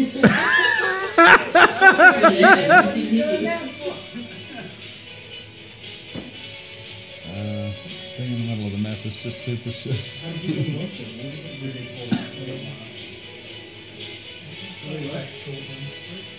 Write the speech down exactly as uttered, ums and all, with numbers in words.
Thing in the middle of the map is just superstitious. Really like short ones.